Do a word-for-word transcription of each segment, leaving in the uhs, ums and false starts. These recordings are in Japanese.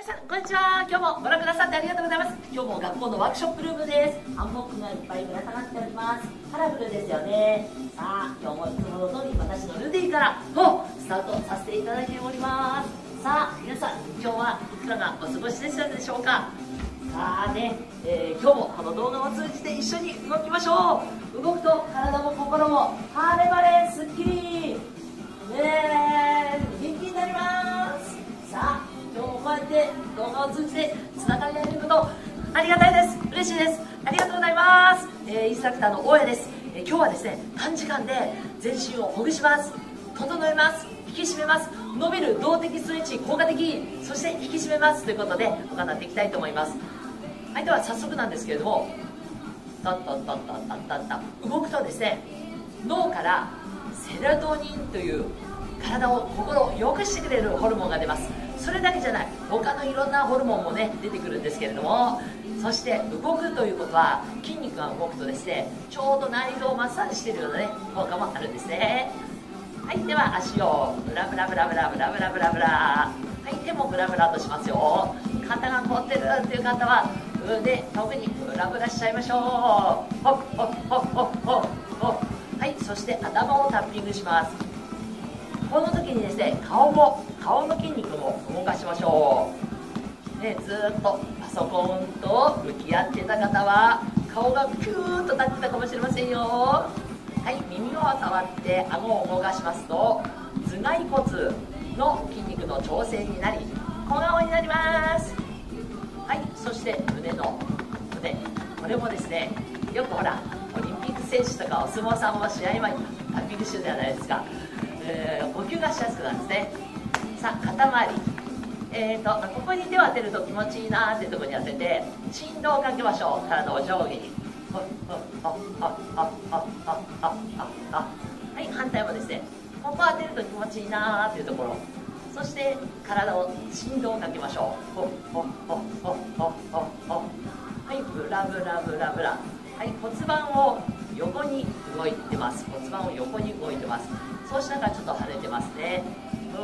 さんこんにちは。今日もご覧くださってありがとうございます。今日も学校のワークショップルームです。ハンモックがいっぱいぶら下がっております。カラフルですよね。さあ今日もいつもの通り私のルディからほスタートさせていただいております。さあ皆さん今日はいかがお過ごしでしたでしょうか。さあね、えー、今日もこの動画を通じて一緒に動きましょう。動くと体も心も晴れ晴れすっきりねえ元気になります。さあ今日もこうやって動画を通じてつながり合えることありがたいです。嬉しいです。ありがとうございます。えー、インストラクターの大家です。えー、今日はですね短時間で全身をほぐします、整えます、引き締めます。伸びる動的ストレッチ効果的、そして引き締めますということで行っていきたいと思います。はい、では早速なんですけれども、タッタッタッタッタッタッタ動くとですね脳からセロトニンという体を心を良くしてくれるホルモンが出ます。それだけじゃない、他のいろんなホルモンもね出てくるんですけれども、そして動くということは筋肉が動くとですねちょうど内臓をマッサージしているようなね効果もあるんですね。はい、では足をブラブラブラブラブラブラブラブラ、はい、手もブラブラとしますよ。肩が凝ってるっていう方は腕特にブラブラしちゃいましょう。ほっほっほっほっほっほ。はい、そして頭をタッピングします。この時にですね顔も顔の筋肉も動かしましょう、ね、ずーっとパソコンと向き合ってた方は顔がキューッと立ってたかもしれませんよ。はい、耳を触って顎を動かしますと頭蓋骨の筋肉の調整になり小顔になります。はい、そして胸の胸、これもですねよくほらオリンピック選手とかお相撲さんは試合前にタッピングしてるじゃないですか。えー、呼吸がしやすくなるんですね。さあ肩周り、えーとここに手を当てると気持ちいいなーっていうところに当てて振動をかけましょう。体を上下にほっほっほっほっほっほっほっほっほっ。はい、反対もですねここ当てると気持ちいいなーっていうところ、そして体を振動をかけましょう。ほっほっほっほっほっほっほ。はい、ブラブラブラブラ。はい、骨盤を横に動いてます。骨盤を横に動いてます。そうしながらちょっと跳ねてますね。うん。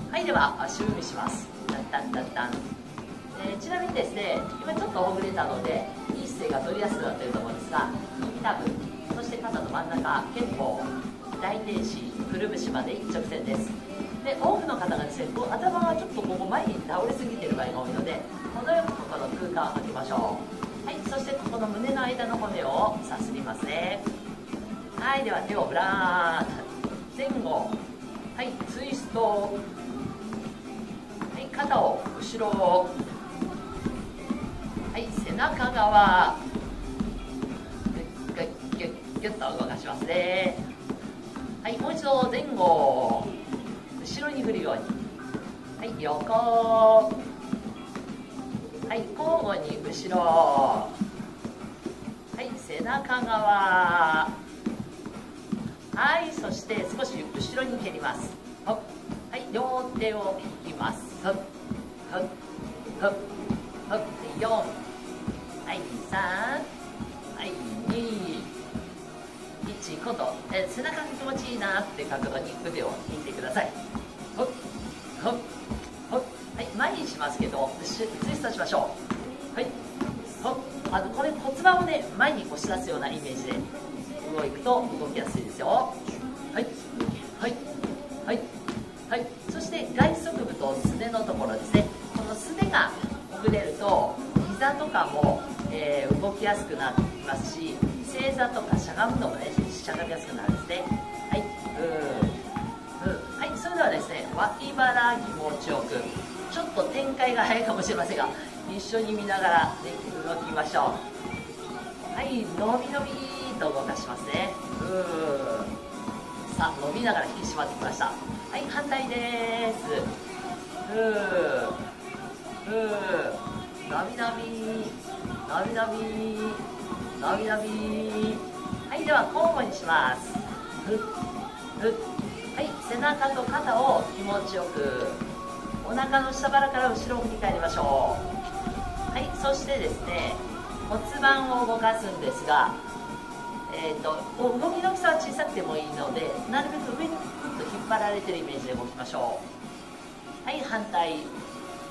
はい、では足踏みします。タンタンタンタン。えー、ちなみにですね今ちょっとほぐれたのでいい姿勢が取りやすくなっていると思うんですが、耳たぶ、そして肩の真ん中、肩甲、大天使、くるぶしまで一直線です。で多くの方がですねこう頭がちょっとここ前に倒れすぎている場合が多いので程よくここの空間を空けましょう。はい、そしてここの胸の間の骨をさすりますね。はい、では手をブラーッと前後、はい、ツイスト、はい、肩を後ろ、はい、背中側ギュッギュッギュッと動かしますね。はい、もう一度前後後ろに振るように、はい、横、はい、交互に後ろ、はい、背中側、はい、そして少し後ろに蹴ります。はい、両手を引きます。はっはっはっはっ、よん、はい、さん、はい、に、いち、今度、え背中が気持ちいいなって角度に腕を引いてください。ほっほっほっ、はい、前にしますけどツイストしましょう。はい、ほっ、あのこれ骨盤をね前に押し出すようなイメージで動くと動きやすいですよ。はいはいはいはい、そして外側部とすねのところですね。このすねがほぐれると膝とかも、えー、動きやすくなりますし、正座とかしゃがむのもねしゃがみやすくなるんですね。はい、うーん、うん、はい、それではですね脇腹気持ちよく、ちょっと展開が早いかもしれませんが一緒に見ながら、ね、動きましょう。はい、伸び伸びと動かしますね。うー、さあ伸びながら引き締まってきました。はい、反対です。ふーふー、伸び伸び伸び伸び伸び伸び。はい、では交互にします。ふっふっ、はい、背中と肩を気持ちよく、お腹の下腹から後ろを振り返りましょう。はい、そしてですね骨盤を動かすんですが、えー、と動きの大きさは小さくてもいいのでなるべく上にグッと引っ張られてるイメージで動きましょう。はい、反対。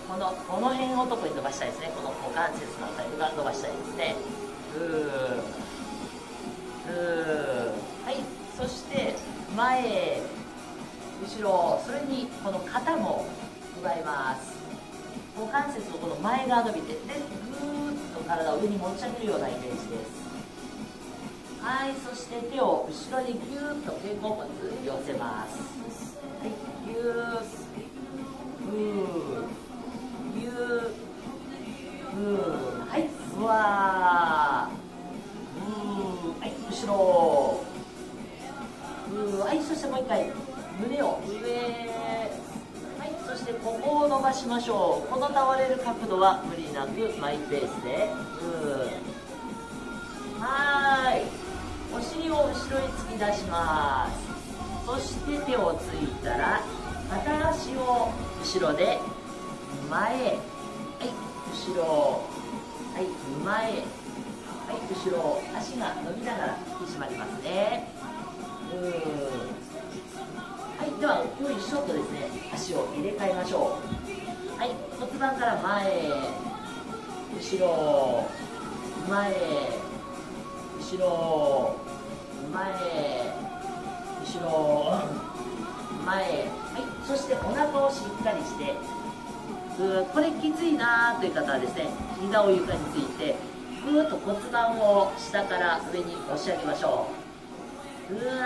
このこの辺を特に伸ばしたいですね。この股関節のあたりが伸ばしたいですね。ふーふー。はい。そして前後ろ、それにこの肩も加えます。股関節のこの前側伸びて、でぐーっと体を上に持ち上げるようなイメージです。はい。そして手を後ろにぎゅーっと肩甲骨寄せます。はい。ぎゅーっふーぎゅーふー。はい。うわーうー。はい。後ろふー。はい。そしてもう一回胸を上、はい。そしてここを伸ばしましょう。この倒れる角度は無理なくマイペースで、うーはーい。お尻を後ろに突き出します。そして手をついたら片足を後ろで前、はい、後ろ、はい、前、はい、後ろ、足が伸びながら引き締まりますね。うーはい。ではよいしょとですね、足を入れ替えましょう。はい。骨盤から前、後ろ、前、後ろ、前、後ろ、前。はい。そしてお腹をしっかりして、うこれきついなーという方はですね、膝を床についてぐーっと骨盤を下から上に押し上げましょう。うわ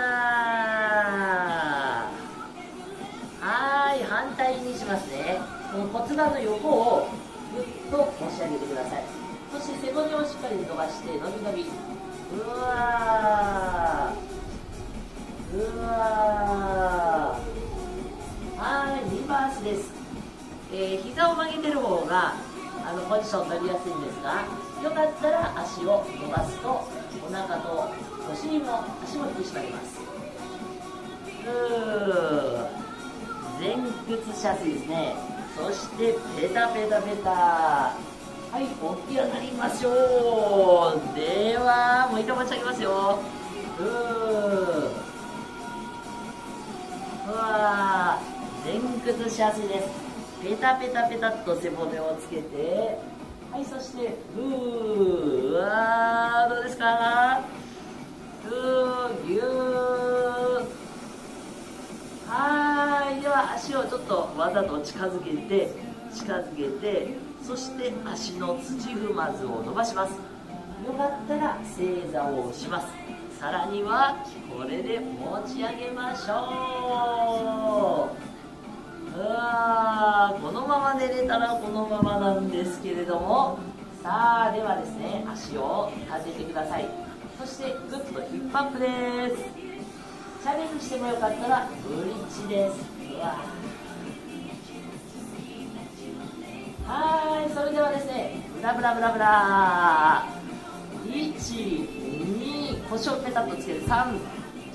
ーはい、反対にしますね。この骨盤の横をぐっと押し上げてください。そして背骨をしっかり伸ばして伸び伸び、うわーうわーはい、リバースです。えー、膝を曲げてる方があのポジション取りやすいんですが、よかったら足を伸ばすとお腹とお尻も足も引き締まります。うー前屈しやすいですね。そしてペタペタペタ、はい、起き上がりましょう。ではもう一回持ち上げますよ。うーうわー前屈しやすいです。ペタペタペタっと背骨をつけて、はい。そしてうーうわーどうですか。うーぎゅーはい。では足をちょっとわざと近づけて近づけて、そして足の土踏まずを伸ばします。よかったら正座をします。さらにはこれで持ち上げましょう。うわーこのまま寝れたらこのままなんですけれども、さあではですね、足を立ててください。そしてグッとヒップアップです。チャレンジしてもよかったらブリッジです。うわはい。それではですね、ブラブラブラブラいち、に、腰をペタッとつけてさん、よん、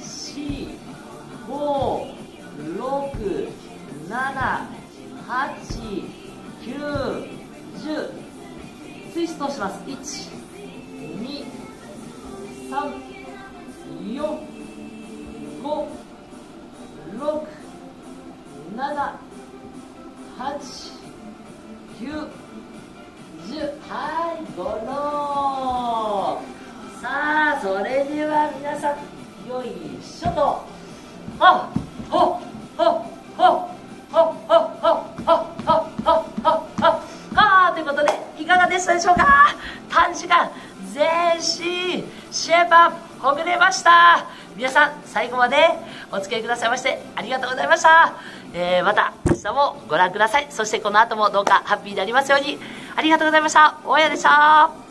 ご、ろく、なな、はち、きゅう、じゅうツイストします。いち、に、さん、よん、ご、ろく、なな、はち、きゅう、じゅうはい、ゴロー。さあそれでは皆さんよいしょと、はっほっほっほっほっほっほっほっほっほっほっはーということでいかがでしたでしょうか。短時間全身シェイプアップほぐれました。皆さん最後までお付き合いくださいましてありがとうございました。えー、また明日もご覧ください。そしてこの後もどうかハッピーでありますように。ありがとうございました。大家でした。